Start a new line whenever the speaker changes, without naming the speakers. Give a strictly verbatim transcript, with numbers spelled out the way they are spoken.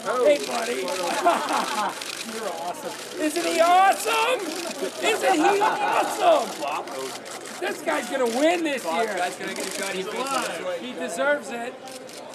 Hey, buddy. You're awesome. Isn't he awesome? Isn't he awesome? This guy's going to win this year.
Guy's gonna get a shot. He's
He deserves it.